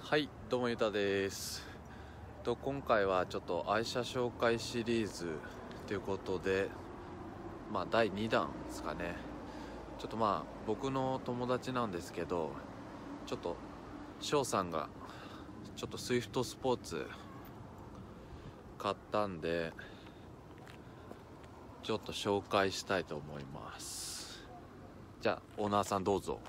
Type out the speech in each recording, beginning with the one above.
はい、どうもゆたです。今回はちょっと愛車紹介シリーズということで、第2弾ですかね。ちょっと僕の友達なんですけど、ちょっと翔さんがちょっとスイフトスポーツ買ったんで、ちょっと紹介したいと思います。じゃあオーナーさんどうぞ。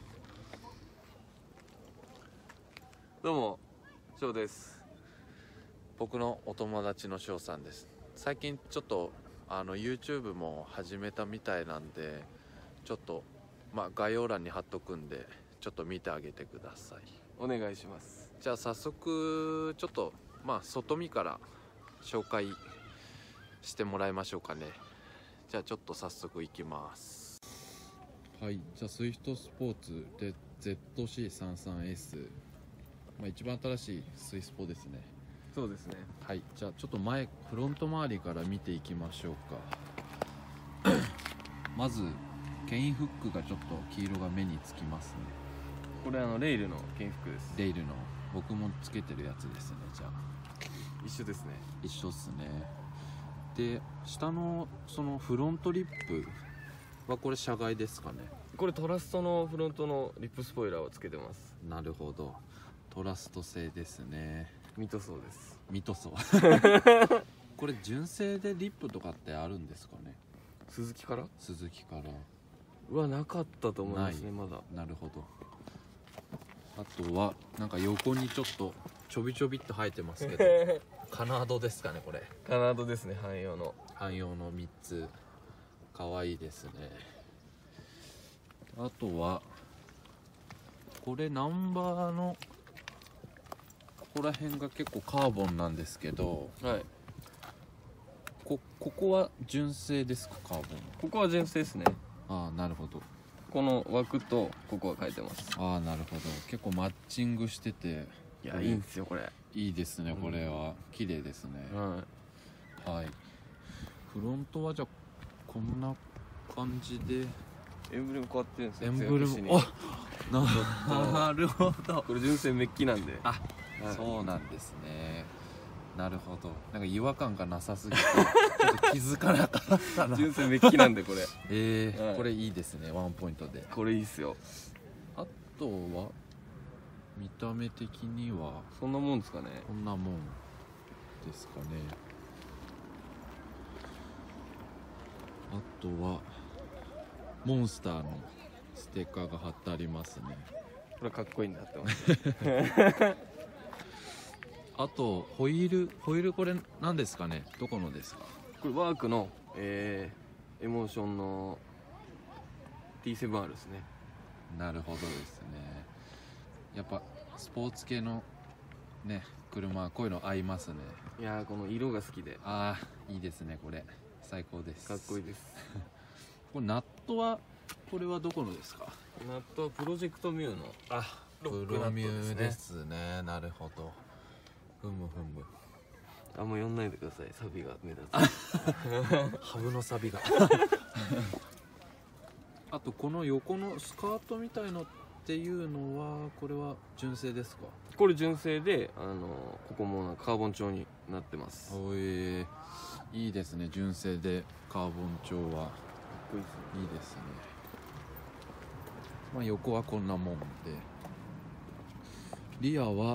どうも、翔です。 僕のお友達の翔さんです。最近ちょっとYouTube も始めたみたいなんで、ちょっと概要欄に貼っとくんで、ちょっと見てあげてください。 お願いします。 じゃあ早速ちょっと外見から紹介してもらいましょうかね。じゃあちょっと早速いきます。はい、じゃあスイフトスポーツで ZC33S、一番新しいスイスポですね。 そうですね。 はい、じゃあちょっとフロント周りから見ていきましょうか。まず牽引フックがちょっと黄色が目につきますね。 これレイルの牽引フックです。 レイルの僕もつけてるやつですね。じゃあ一緒ですね。 一緒っすね。で下のそのフロントリップはこれ車外ですかね。 これトラストのフロントのリップスポイラーをつけてます。 なるほど、トラスト製ですね。 ミトソーです。 ミトソこれ純正でリップとかってあるんですかね。 鈴木から鈴木からなかったと思いますね。まだ。 なるほど。あとはなんか横にちょっとちょびちょびっと生えてますけどカナードですかね。これカナードですね。汎用の 3つ、かわいいですね。あとはこれナンバーのここら辺が結構カーボンなんですけど、 はい。 ここは純正ですか。カーボン。 ここは純正ですね。 ああ、なるほど。 この枠とここは変えてます。 ああ、なるほど。結構マッチングしてて、 いや、いいんですよこれ。 いいですね。これは綺麗ですね。はい。フロントはじゃあこんな感じで、 エンブレム変わってるんですよ。 エンブレム、なるほど。 これ純正メッキなんで。 あ、そうなんですね。なるほど。なんか違和感がなさすぎてちょっと気づかなかったな。 純正メッキなんでこれ。 これいいですね。ワンポイントで。 これいいっすよ。 あとは見た目的にはそんなもんですかね。 こんなもんですかね。あとはモンスターのステッカーが貼ってありますね。 これかっこいいんだってますあとホイールこれ何ですかね。どこのですか。 これワークの、エモーションの T7R ですね。 なるほどですね。やっぱスポーツ系のね車はこういうの合いますね。 いやー、この色が好きで。 ああ、いいですね。これ最高です。 かっこいいですこれナットはこれはどこのですか。 ナットはプロジェクトミューのロックプロミナットューですね。なるほど。ふむ。 あんま呼んないでください。サビが目立つハブのサビがあとこの横のスカートみたいのっていうのはこれは純正ですか。 これ純正でここもなんかカーボン調になってます。 いいですね。純正でカーボン調はかっこいいですね。 いいですね。横はこんなもんで、リアは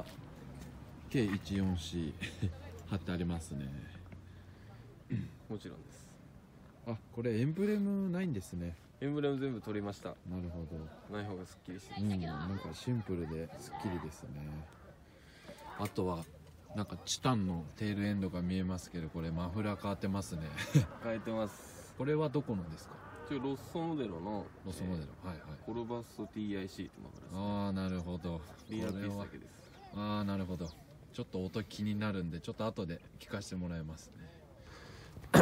K14C 貼ってありますね。 もちろんです。 あ、これエンブレムないんですね。 エンブレム全部取りました。 なるほど。 ない方がすっきりしてなんかシンプルですっきりですね。あとはなんかチタンのテールエンドが見えますけど、これマフラー変わってますね変えてます。 これはどこのですか。 ロッソモデロのロスモデル、はいはい。 コルバッソ TIC ってマフラーですね。 ああ、なるほど。 リーダーピースだけです。 ああ、なるほど。ちょっと音気になるんで、ちょっと後で聞かせてもらいますね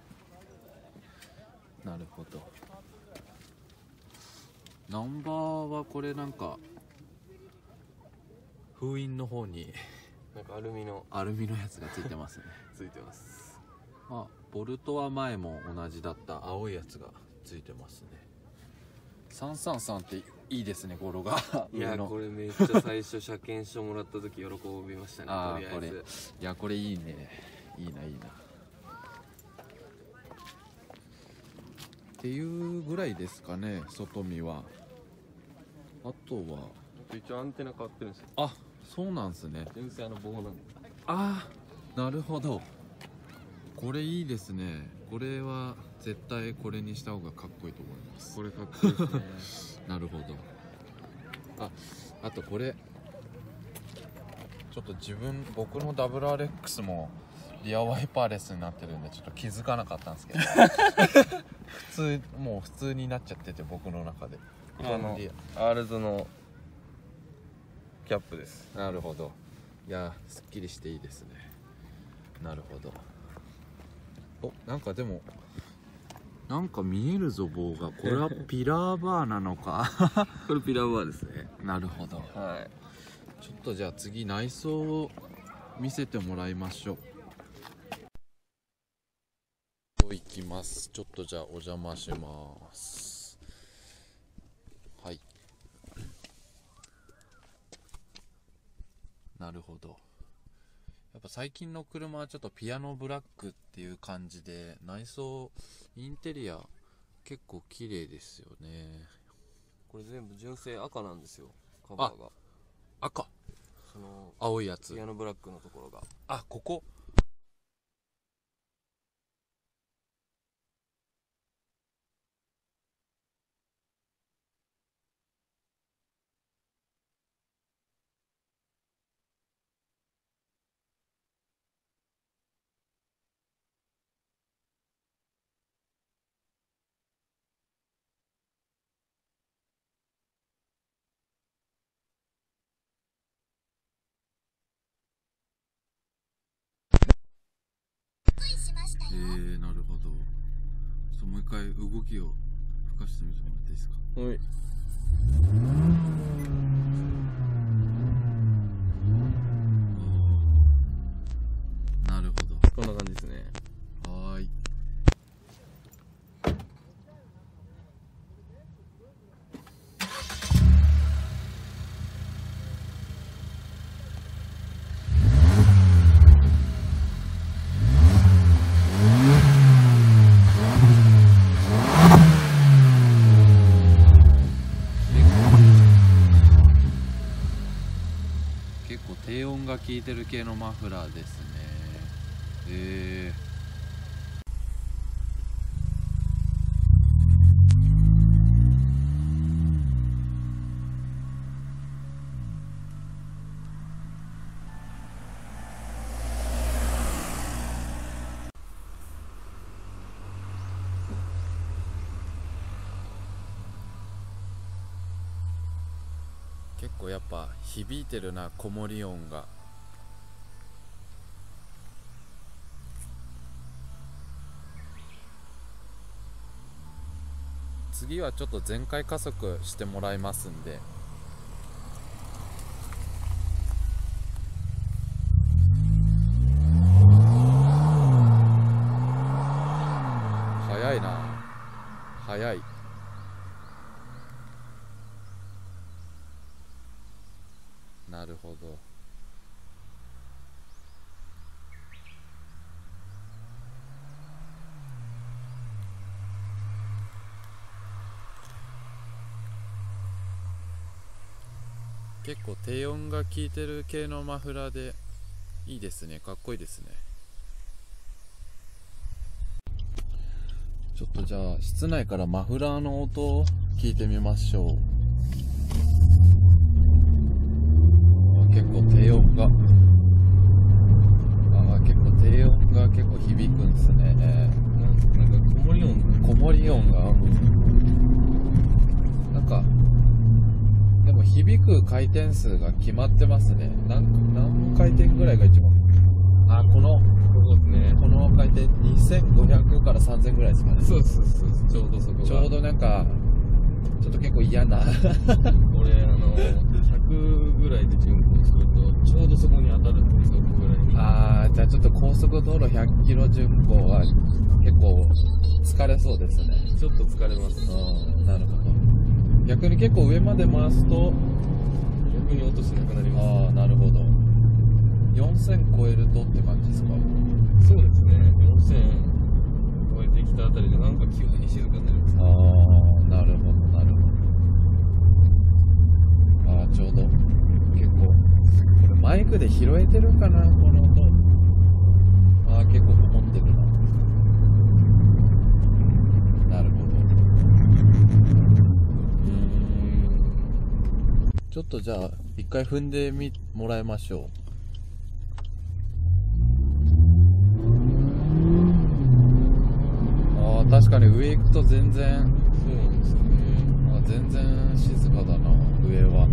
なるほど。ナンバーはこれなんか封印の方になんかアルミのやつがついてますねついてます。 ボルトは前も同じだった青いやつがついてますね。333っていいですね語呂がいやこれめっちゃ最初車検証もらった時喜びましたね。とりあえずいやこれいいね、いいな。っていうぐらいですかね、外見は。あとは一応アンテナ変わってるんですよ。 あ、そうなんすね。 純正棒なんで。 ああ、なるほど。これいいですね。これは絶対これにした方がかっこいいと思います。 これかっこいいですね。 なるほど。あとこれちょっと僕の WRX もリアワイパーレスになってるんでちょっと気づかなかったんですけどもう普通になっちゃってて、僕の中でアールズのキャップです。 なるほど。いやすっきりしていいですね。なるほど。なんかでもなんか見えるぞ棒が。これはピラーバーなのかこれピラーバーですね。 なるほど。 はい。 ちょっとじゃあ次内装を見せてもらいましょう。行きます。ちょっとじゃあお邪魔します。はい。なるほど。やっぱ最近の車はちょっとピアノブラックっていう感じで、内装インテリア結構綺麗ですよね。 これ全部純正赤なんですよ、カバーが。 赤、 その青いやつ。 ピアノブラックのところが。 ここなるほど。ちょっともう一回動きを吹かしてみてもらっていいですか。 はい。 なるほど。 こんな感じですね。 はーい。結構低音が効いてる系のマフラーですね。結構やっぱ響いてるな、子守音が。次はちょっと全開加速してもらいますんで。早いな、早い。なるほど。結構低音が効いてる系のマフラーでいいですね。かっこいいですね。ちょっとじゃあ室内からマフラーの音を聞いてみましょう。結構低音が結構響くんですね。 なんか子守音がなんかでも響く回転数が決まってますね。何回転ぐらいが一番。この回転2500から3000ぐらいですかね。 そうちょうどそこがちょうどなんかちょっと結構嫌な俺100ぐらいで巡航するとちょうどそこに当たるっていう、そこぐらいに。 じゃあちょっと高速道路100キロ巡航は結構疲れそうですね。 ちょっと疲れます。 なるほど。 逆に結構上まで回すと逆に音しなくなります。 ああ、なるほど。4000超えるとって感じですか？ そうですね、4000超えてきたあたりでなんか急に静かになります。 ああ、なるほどなるほど。ああ、ちょうど結構これマイクで拾えてるかな、この音。ああ、結構こもってるな。なるほど。ちょっとじゃあ一回踏んでもらいましょう。ああ、確かに上行くと全然、 そうなんですよね。 あ、全然静かだな、上は。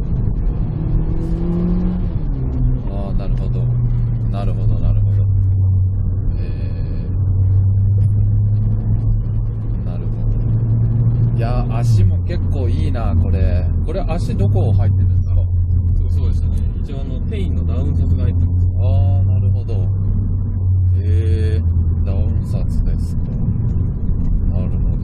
ああ、なるほどなるほどなるほど。なるほど。いや、足も結構いいな、これ足どこ入ってるんですか？ そうでしたね。一応ペインのダウン札が入ってます。 ああ、なるほど。ダウン札ですか。なるほ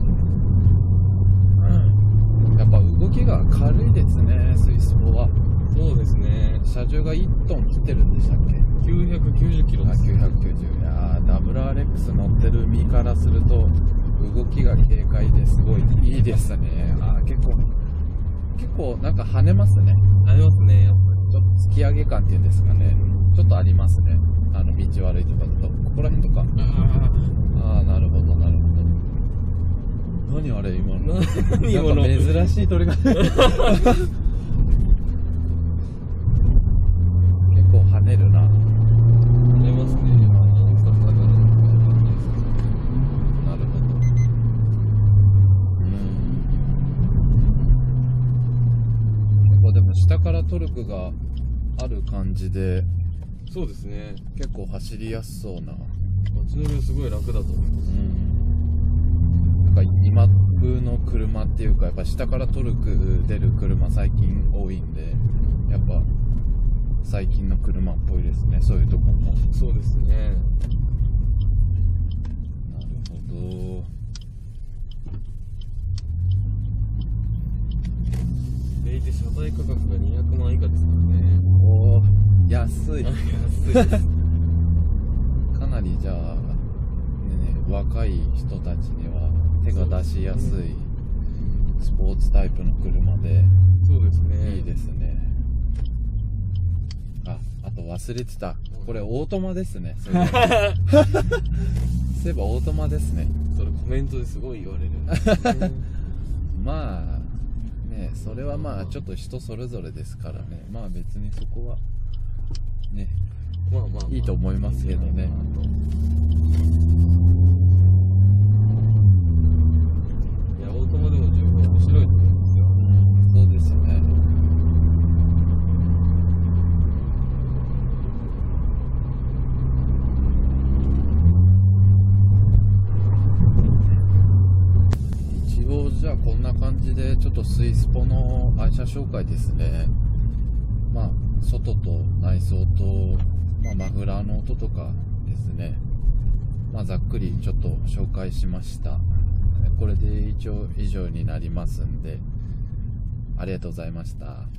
ど。やっぱ動きが軽いですね、スイスポは。 そうですね。 車重が1トン切ってるんでしたっけ 990キロあ、 です。 990。いやー、WRX 乗ってる身からすると動きが軽快ですごいいいですね。あー、結構なんか跳ねますね。 ありますね、やっぱり。 ちょっと突き上げ感っていうんですかね、ちょっとありますね。道悪いとかだと、ここら辺とか。ああ、なるほどなるほど。何あれ今の。なんか珍しい鳥が。結構跳ねるな。 ありますね。 なるほど。結構でも下からトルクがある感じで、 そうですね。 結構走りやすそうな。 街乗りはすごい楽だと思います。 なんか今風の車っていうか、やっぱ下からトルク出る車最近多いんで、やっぱ最近の車っぽいですね、そういうとこも。 そうですね。 なるほど。 でいて車体価格が200万以下ですからね。 おー、安い。 安いです。 かなりじゃあ、若い人たちには手が出しやすいスポーツタイプの車で、 そうですね。 いいですね。あと忘れてた。これオートマですね。そういえばオートマですね。 それコメントですごい言われる。 まあね、それはまあちょっと人それぞれですからね。まあ別にそこはね、 まあいいと思いますけどね。 いや、オートマでも十分面白いと思うんですよ。 そうですね。一応じゃあこんな感じでちょっとスイスポの愛車紹介ですね。まあ外と内装と、マフラーの音とかですね。ざっくりちょっと紹介しました。これで一応以上になりますんで、ありがとうございました。